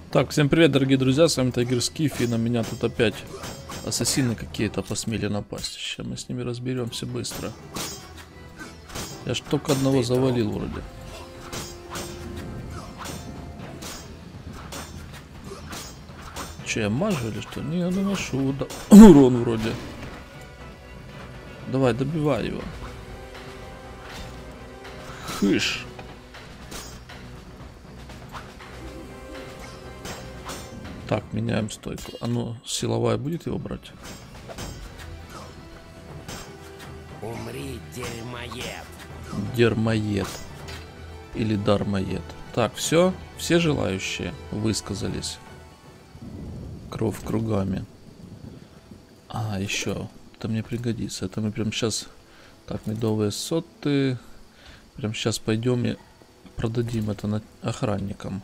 Так, всем привет, дорогие друзья, с вами Тайгер Скиф, и на меня тут опять ассасины какие-то посмели напасть. Сейчас мы с ними разберемся быстро. Я ж только одного завалил вроде. Че, я мажу или что? Не, я наношу урон вроде. Давай, добивай его. Хыш. Так, меняем стойку. А ну, силовая будет его брать? Умри, дерьмоед. Дермоед. Или дармоед. Так, все желающие высказались. Кровь кругами. А, еще. Это мне пригодится. Это мы прям сейчас... Так, медовые соты. Прям сейчас пойдем и продадим это охранникам.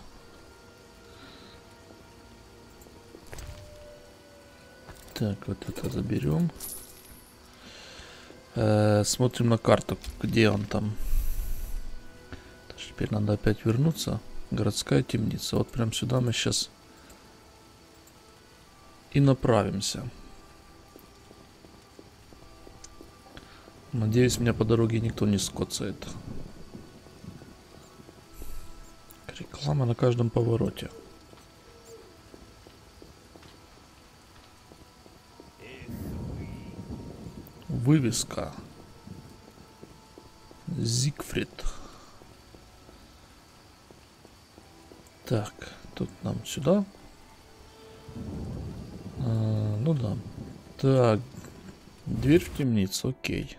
Так, вот это заберем. Смотрим на карту, где он там. Теперь надо опять вернуться. Городская темница. Вот прям сюда мы сейчас и направимся. Надеюсь, меня по дороге никто не скоцает. Реклама на каждом повороте. Вывеска. Зигфрид. Так, тут нам сюда. Ну да. Так, дверь в темницу, окей.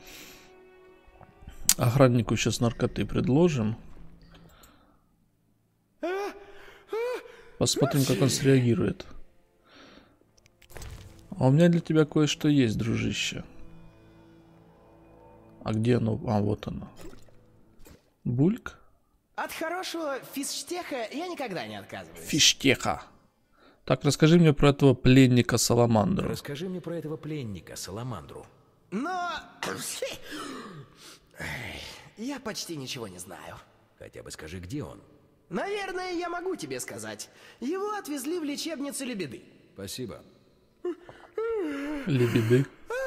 Охраннику сейчас наркоты предложим. Посмотрим, как он среагирует. А у меня для тебя кое-что есть, дружище. А где оно? А, вот оно. Бульк? От хорошего физштеха я никогда не отказываюсь. Фиштеха. Так, расскажи мне про этого пленника Саламандру. Расскажи мне про этого пленника Саламандру. Но... я почти ничего не знаю. Хотя бы скажи, где он. Наверное, я могу тебе сказать. Его отвезли в лечебницу Лебеды. Спасибо. Лебеды.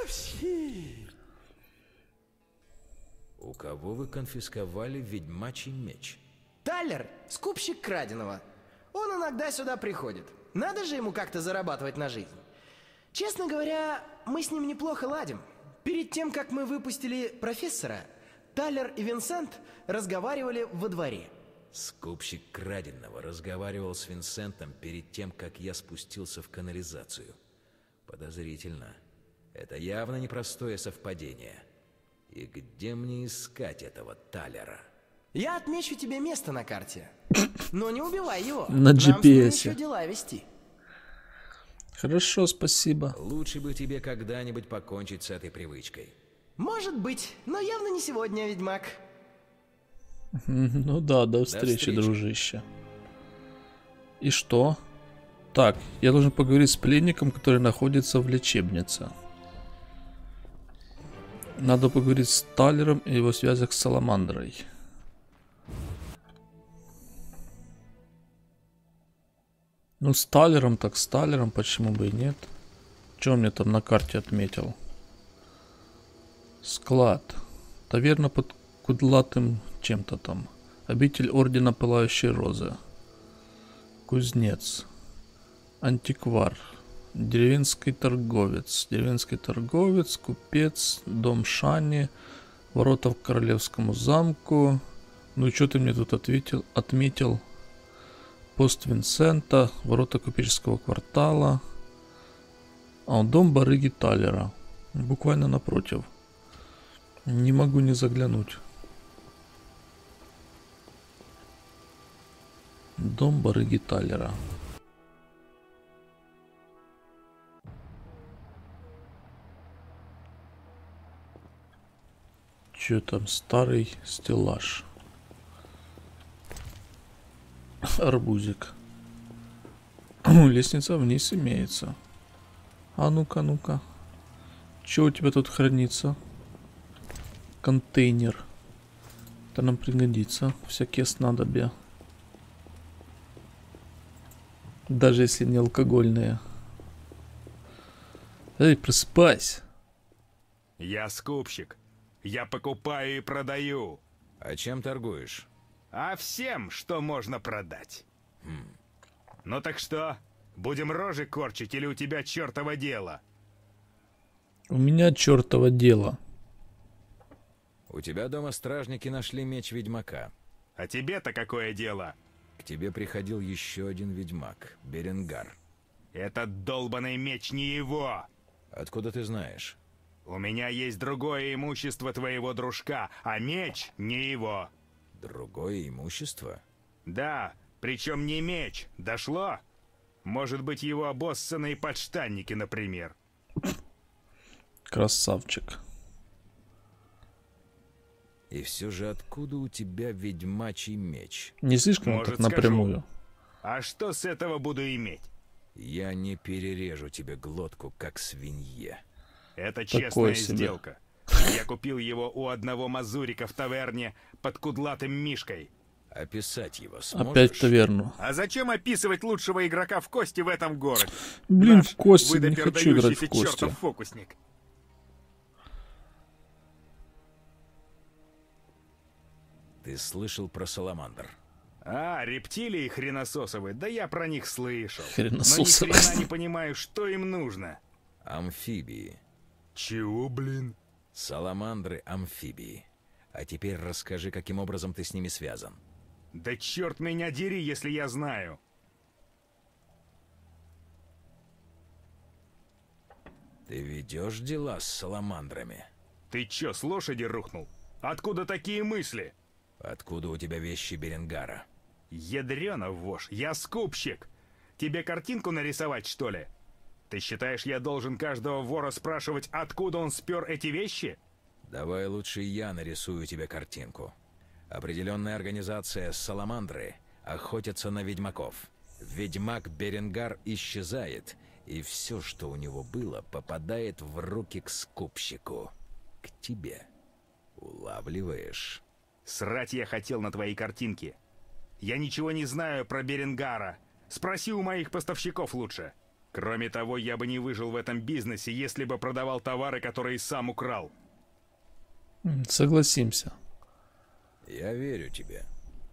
У кого вы конфисковали ведьмачий меч? Талер, скупщик краденого. Он иногда сюда приходит. Надо же ему как-то зарабатывать на жизнь. Честно говоря, мы с ним неплохо ладим. Перед тем, как мы выпустили профессора, Талер и Винсент разговаривали во дворе. Скупщик краденого разговаривал с Винсентом перед тем, как я спустился в канализацию. Подозрительно. Это явно непростое совпадение. И где мне искать этого Талера? Я отмечу тебе место на карте. Но не убивай его. На Нам с ним GPS. еще дела вести. Хорошо, спасибо. Лучше бы тебе когда-нибудь покончить с этой привычкой. Может быть, но явно не сегодня, ведьмак. Ну да, до встречи, дружище. И что? Так, я должен поговорить с пленником, который находится в лечебнице. Надо поговорить с Талером и его связях с Саламандрой. Ну, с Талером, так с Талером, почему бы и нет? Что он мне там на карте отметил? Склад. Таверна под кудлатым чем-то там. Обитель Ордена Пылающей Розы. Кузнец. Антиквар. Деревенский торговец. Деревенский торговец. Купец. Дом Шани. Ворота к Королевскому замку. Ну и что ты мне тут отметил? Пост Винсента. Ворота купеческого квартала. А он дом барыги Талера. Буквально напротив. Не могу не заглянуть. Дом барыги Талера. Чё там? Старый стеллаж. Арбузик. Лестница вниз имеется. А ну-ка, ну-ка. Чё у тебя тут хранится? Контейнер. Это нам пригодится. Всякие снадобья. Даже если не алкогольные. Эй, просыпайся. Я скупщик. Я покупаю и продаю. А чем торгуешь? А всем, что можно продать. Ну так что, будем рожи корчить или у тебя чертово дело? У меня чертово дело. У тебя дома стражники нашли меч ведьмака. А тебе-то какое дело? К тебе приходил еще один ведьмак, Беренгар. Этот долбаный меч не его. Откуда ты знаешь? У меня есть другое имущество твоего дружка, а меч не его. Другое имущество? Да, причем не меч. Дошло? Может быть, его обоссанные подштанники, например. Красавчик. И все же откуда у тебя ведьмачий меч? Не слишком Может, так напрямую. скажу. А что с этого буду иметь? Я не перережу тебе глотку, как свинье. Это Такое честная себе. сделка. Я купил его у одного мазурика в таверне под кудлатым мишкой. Описать его сможешь? Опять в таверну. А зачем описывать лучшего игрока в кости в этом городе? Блин, Наш в кости, не хочу играть выдопердающийся в кости. чертов фокусник. Ты слышал про саламандр? А, рептилии хренососовые, да я про них слышал. Хренососовые. Но ни хрена не понимаю, что им нужно. Амфибии. Чего, блин? Саламандры — амфибии. А теперь расскажи, каким образом ты с ними связан. Да черт меня дери, если я знаю. Ты ведешь дела с саламандрами? Ты чё, с лошади рухнул? Откуда такие мысли? Откуда у тебя вещи Беренгара? Ядрёна вошь, я скупщик. Тебе картинку нарисовать, что ли? Ты считаешь, я должен каждого вора спрашивать, откуда он спер эти вещи? Давай лучше я нарисую тебе картинку. Определенная организация Саламандры охотятся на ведьмаков. Ведьмак Беренгар исчезает, и все, что у него было, попадает в руки к скупщику. К тебе. Улавливаешь? Срать я хотел на твоей картинке. Я ничего не знаю про Беренгара. Спроси у моих поставщиков лучше. Кроме того, я бы не выжил в этом бизнесе, если бы продавал товары, которые сам украл. Согласимся. Я верю тебе.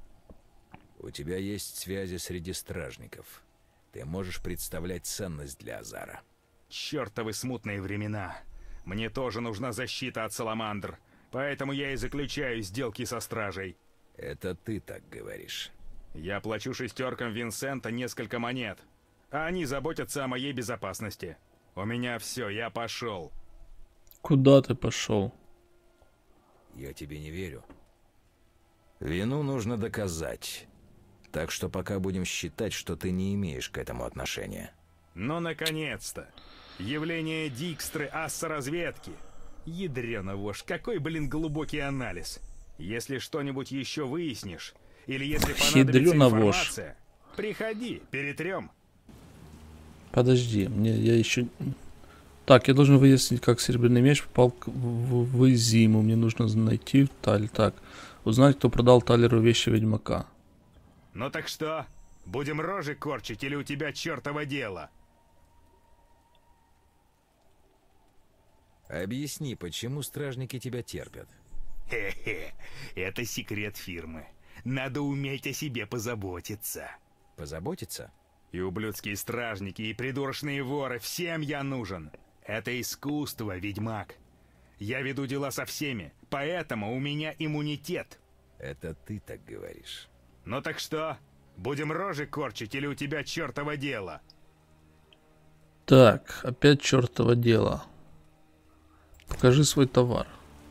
У тебя есть связи среди стражников. Ты можешь представлять ценность для Азара. Чёртовы смутные времена. Мне тоже нужна защита от саламандр. Поэтому я и заключаю сделки со стражей. Это ты так говоришь. Я плачу шестеркам Винсента несколько монет, а они заботятся о моей безопасности. У меня все, я пошел. Куда ты пошел? Я тебе не верю. Вину нужно доказать. Так что пока будем считать, что ты не имеешь к этому отношения. Ну, наконец-то. Явление Дикстры аса разведки. Ядрёна вошь, какой, блин, глубокий анализ. Если что-нибудь еще выяснишь, или если понадобится Ядрёна вошь. информация, приходи, перетрем. Подожди, я еще... Так, я должен выяснить, как серебряный меч попал в Изиму. Мне нужно найти Таль. Так, узнать, кто продал Талеру вещи ведьмака. Ну так что, будем рожи корчить или у тебя чертово дело? Объясни, почему стражники тебя терпят? Хе-хе, это секрет фирмы. Надо уметь о себе позаботиться. Позаботиться? И ублюдские стражники, и придурочные воры, всем я нужен. Это искусство, ведьмак. Я веду дела со всеми, поэтому у меня иммунитет. Это ты так говоришь. Ну так что, будем рожи корчить или у тебя чертово дело? Так, опять чертово дело. Покажи свой товар.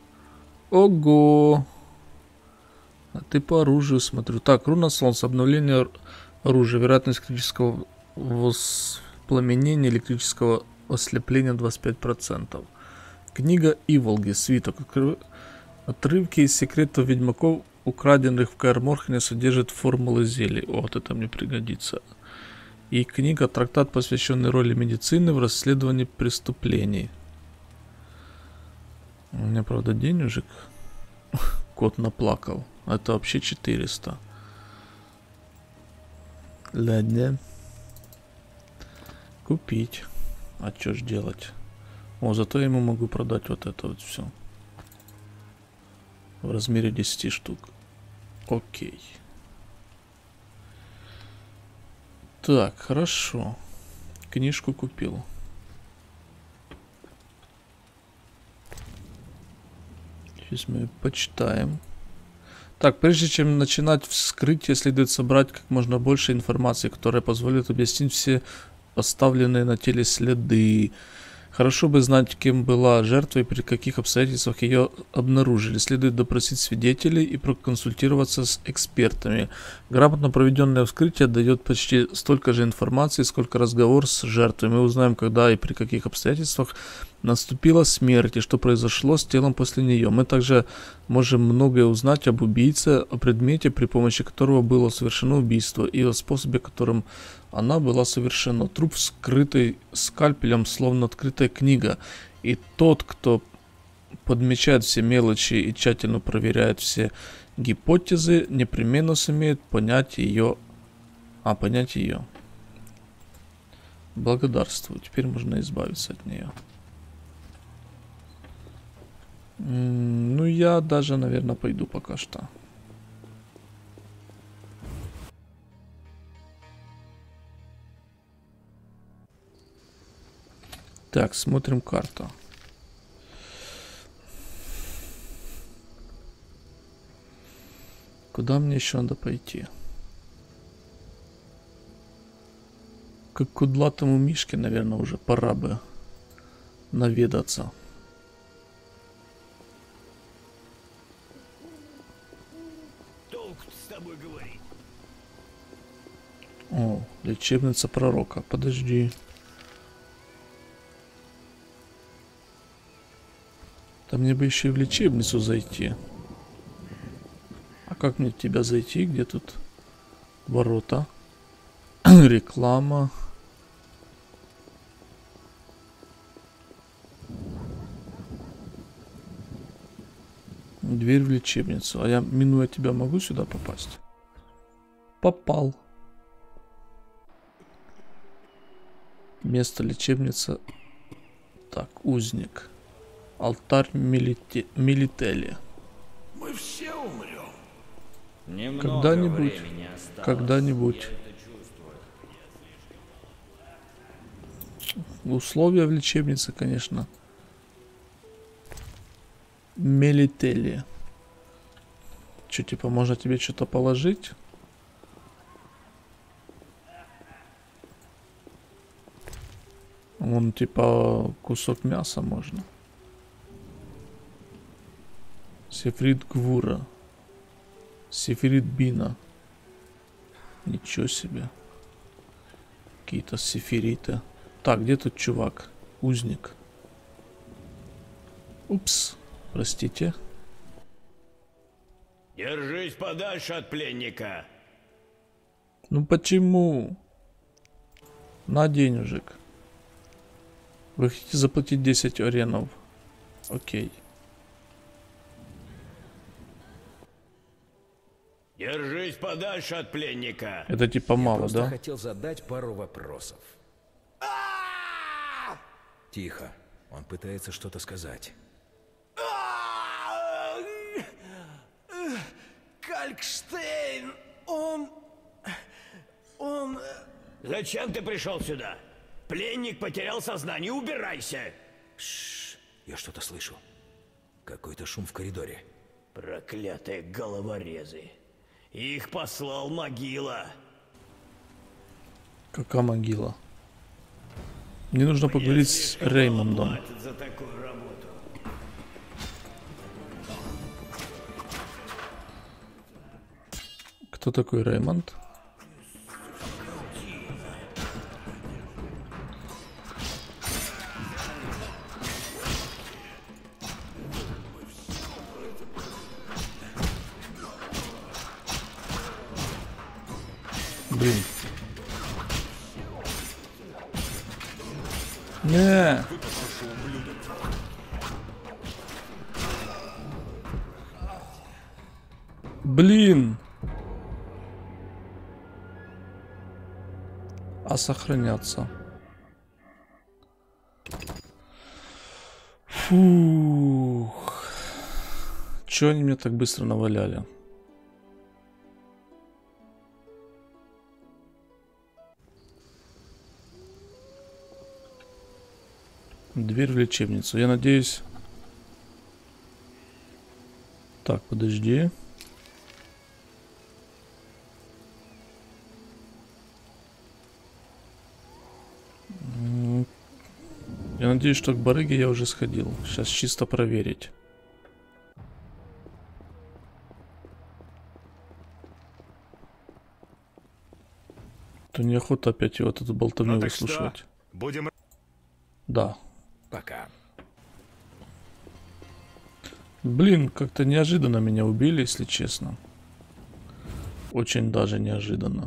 Ого! А ты по оружию смотрю. Так, руна солнца, обновление оружия, вероятность критического воспламенения, электрического ослепления 25%. Книга Иволги, свиток. Отрывки из секретов ведьмаков, украденных в Каэр-Морхене, содержат формулы зелий. Вот это мне пригодится. И книга «Трактат, посвященный роли медицины в расследовании преступлений». У меня, правда, денежек. Кот наплакал. Это вообще 400. Ладно. Купить. А что ж делать? О, зато я ему могу продать вот это вот все. В размере 10 штук. Окей. Так, хорошо. Книжку купил. Сейчас мы почитаем. Так, прежде чем начинать вскрытие, следует собрать как можно больше информации, которая позволит объяснить все оставленные на теле следы. Хорошо бы знать, кем была жертва и при каких обстоятельствах ее обнаружили. Следует допросить свидетелей и проконсультироваться с экспертами. Грамотно проведенное вскрытие дает почти столько же информации, сколько разговор с жертвой. Мы узнаем, когда и при каких обстоятельствах наступила смерть и что произошло с телом после нее. Мы также можем многое узнать об убийце, о предмете, при помощи которого было совершено убийство, и о способе, которым она была совершена. Труп вскрытый скальпелем, словно открытая книга. И тот, кто подмечает все мелочи и тщательно проверяет все гипотезы, непременно сумеет понять ее. Понять ее. Благодарствую. Теперь можно избавиться от нее. Ну, я даже, наверное, пойду пока что. Так, смотрим карту. Куда мне еще надо пойти? К кудлатому мишке, наверное, уже пора бы наведаться. О, лечебница пророка. Подожди. Да мне бы еще и в лечебницу зайти. А как мне в тебя зайти? Где тут ворота? Реклама. Дверь в лечебницу. А я, минуя тебя, могу сюда попасть? Попал. Место лечебница. Так, узник. Алтарь Мелители. Мы все умрем. Когда-нибудь. Когда-нибудь. Условия в лечебнице, конечно. Мелители. Что, типа, можно тебе что-то положить? Вон, типа, кусок мяса можно. Сефрит Гвура. Сефрит Бина. Ничего себе. Какие-то сефириты. Так, где тут чувак? Узник. Упс. Простите. Держись подальше от пленника. Ну почему? На денежек. Вы хотите заплатить 10 оренов? Окей. Держись подальше от пленника. Это типа мало, Я да? хотел задать пару вопросов. Тихо. Он пытается что-то сказать. Калькштейн, он... Зачем ты пришел сюда? Пленник потерял сознание, убирайся! Шш, я что-то слышу. Какой-то шум в коридоре. Проклятые головорезы. Их послал могила. Какая могила? Мне нужно поговорить с Реймондом. Платят за такую работу. Кто такой Реймонд? Блин. Не. Блин. А сохраняться. Фух. Чё они меня так быстро наваляли? Дверь в лечебницу. Я надеюсь... Так, подожди. Я надеюсь, что к барыге я уже сходил. Сейчас чисто проверить. То неохота опять его тут болтовню Ну так выслушивать. что? Будем... Да. Пока. Блин, как-то неожиданно меня убили, если честно. Очень даже неожиданно.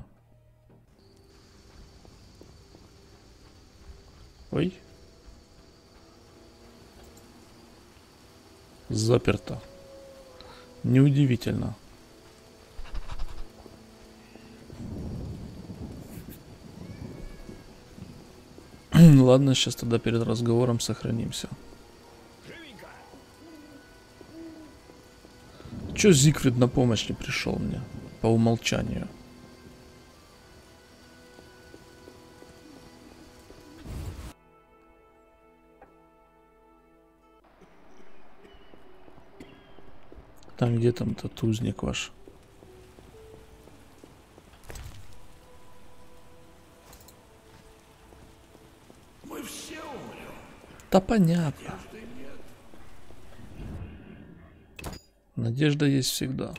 Ой. Заперто. Неудивительно. Ладно, сейчас тогда перед разговором сохранимся. Чё Зигфрид на помощь не пришел мне? По умолчанию. Там где там этот узник ваш? Мы все умрем. Да понятно. Надежда есть всегда.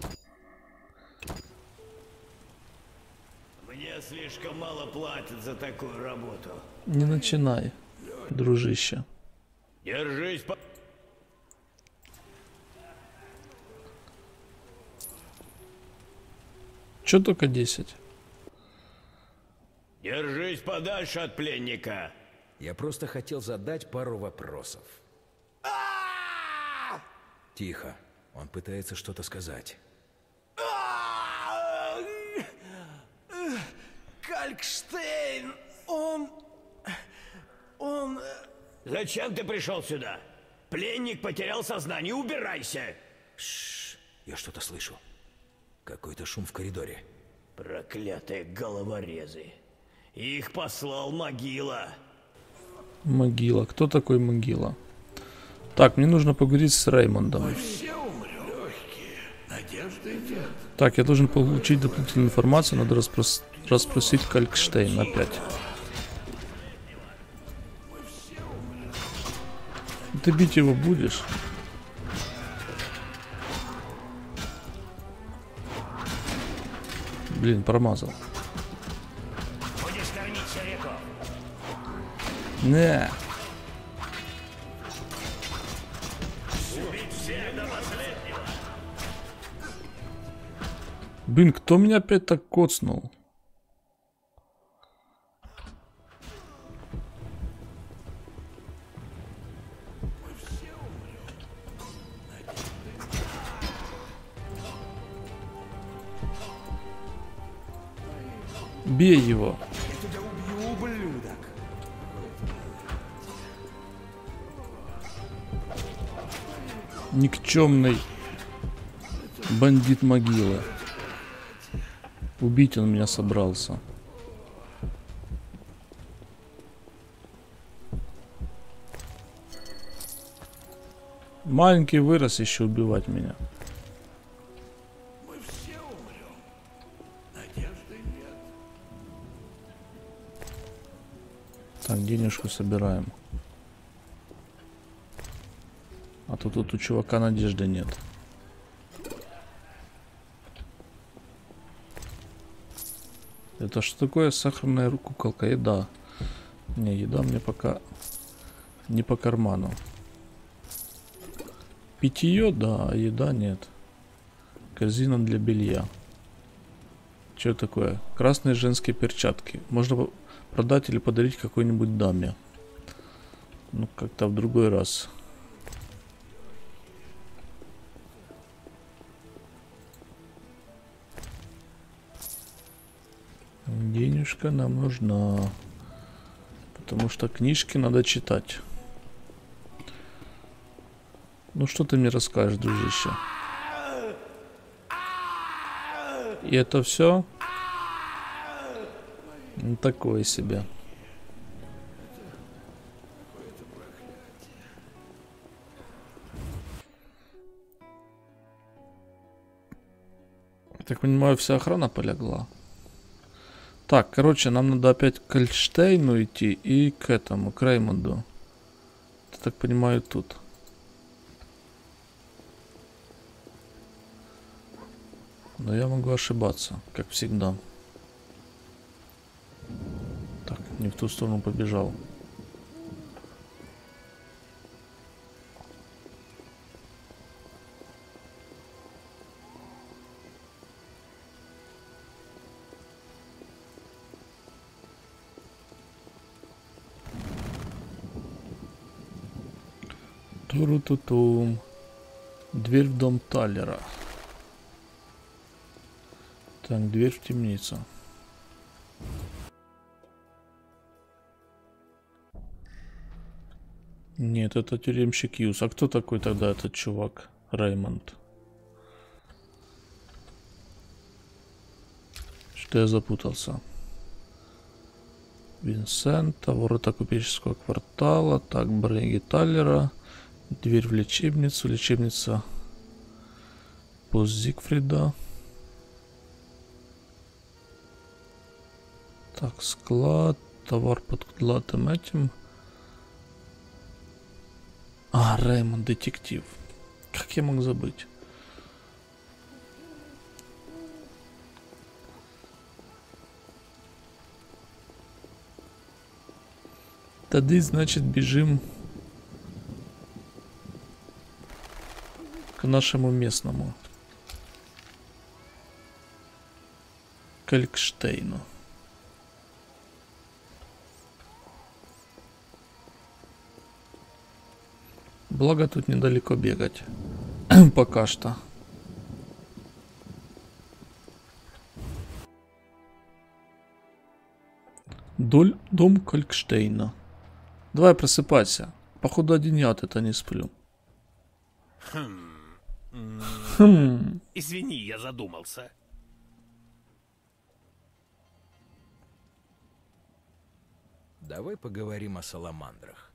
Мне слишком мало платят за такую работу. Не начинай, дружище. Держись по... Чё только 10? Держись подальше от пленника. Я просто хотел задать пару вопросов. Тихо. Он пытается что-то сказать. Калькштейн, он... Зачем ты пришел сюда? Пленник потерял сознание. Убирайся. Я что-то слышу. Какой-то шум в коридоре. Проклятые головорезы. Их послал Могила. Могила. Кто такой Могила? Так, мне нужно поговорить с Реймондом. Все умрем. Легкие. Надежды нет. Так, я должен получить дополнительную информацию. Надо расспросить Калькштейн опять. Ты бить его будешь? Блин, промазал. Будешь кормить червяков. Не. Блин, кто меня опять так коцнул? Бей его. Я тебя убью, ублюдок. Никчемный бандит могилы. Убить он меня собрался. Маленький вырос еще убивать меня. Мы все умрем. Надежды нет. Так, денежку собираем. А то тут у чувака надежды нет. Это что такое? Сахарная куколка? Еда. Не, еда мне пока не по карману. Питье, да, а еда нет. Корзина для белья. Что такое? Красные женские перчатки. Можно продать или подарить какой-нибудь даме. Ну, как-то в другой раз. Денежка нам нужна. Потому что книжки надо читать. Ну что ты мне расскажешь, дружище? И это все? Ну, такое себе. Так понимаю, вся охрана полегла. Так, короче, нам надо опять к Ольштейну идти и к этому, к Реймонду. Я так понимаю, тут. Но я могу ошибаться, как всегда. Так, не в ту сторону побежал. Туру-ту-тум. Дверь в дом Таллера. Так, дверь в темницу. Нет, это тюремщик Юз. А кто такой тогда этот чувак? Реймонд. Что я запутался? Винсента, ворота купеческого квартала. Так, Брейги Таллера. Дверь в лечебницу. Лечебница пост Зигфрида. Так, склад. Товар под кудлатым этим. А, Реймонд, детектив. Как я мог забыть? Тогда, значит, бежим к нашему местному. К Ольштейну. Благо тут недалеко бегать. Пока что. Дом Кольштейна. Давай просыпайся. Походу один я от это не сплю. Извини, я задумался. Давай поговорим о саламандрах.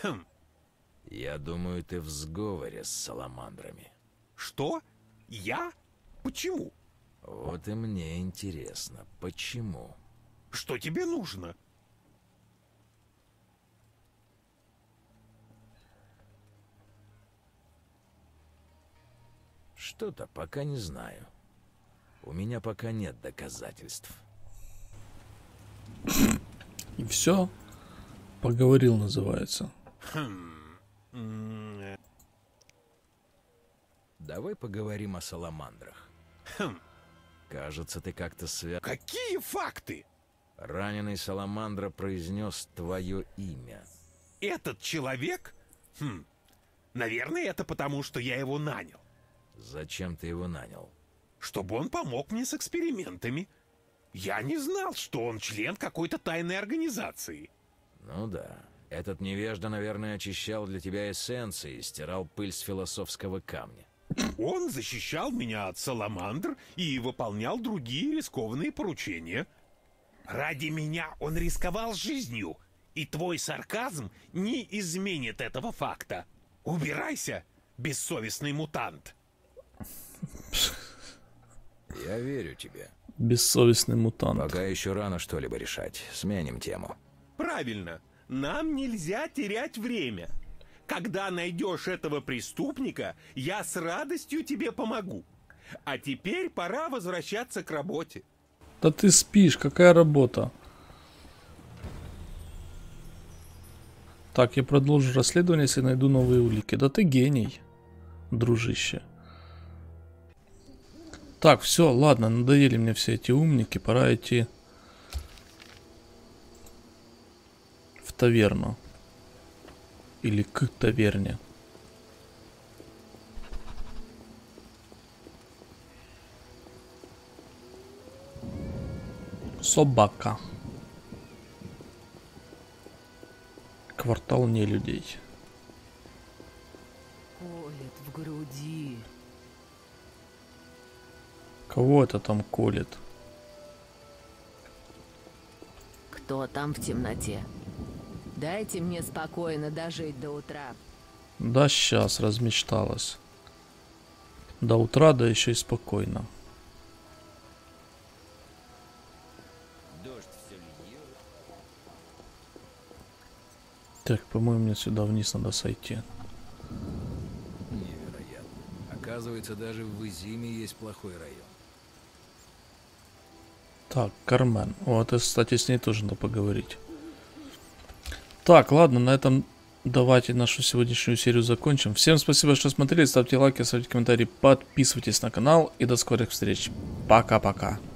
Я думаю, ты в сговоре с саламандрами. Что? Я? Почему? Вот и мне интересно, почему? Что тебе нужно? Что-то пока не знаю. У меня пока нет доказательств. И все. Поговорил, называется. Давай поговорим о саламандрах. Кажется, ты как-то связан. Какие факты? Раненый саламандра произнес твое имя. Этот человек? Наверное, это потому, что я его нанял. Зачем ты его нанял? Чтобы он помог мне с экспериментами. Я не знал, что он член какой-то тайной организации. Ну да. Этот невежда, наверное, очищал для тебя эссенции и стирал пыль с философского камня. Он защищал меня от саламандр и выполнял другие рискованные поручения. Ради меня он рисковал жизнью, и твой сарказм не изменит этого факта. Убирайся, бессовестный мутант. Я верю тебе. Бессовестный мутант. Пока еще рано что-либо решать. Сменим тему. Правильно. Нам нельзя терять время. Когда найдешь этого преступника, я с радостью тебе помогу. А теперь пора возвращаться к работе. Да ты спишь, какая работа? Так, я продолжу расследование, если найду новые улики. Да ты гений, дружище. Так, все, ладно, надоели мне все эти умники, пора идти в таверну. Или к таверне. Собака. Квартал нелюдей. О, груди. Кого это там колет? Кто там в темноте? Дайте мне спокойно дожить до утра. Да сейчас размечталась. До утра, да еще и спокойно. Так, по-моему, мне сюда вниз надо сойти. Невероятно. Оказывается, даже в Изиме есть плохой район. Так, Кармен. Вот, и, кстати, с ней тоже надо поговорить. Так, ладно, на этом давайте нашу сегодняшнюю серию закончим. Всем спасибо, что смотрели. Ставьте лайки, ставьте комментарии, подписывайтесь на канал. И до скорых встреч. Пока-пока.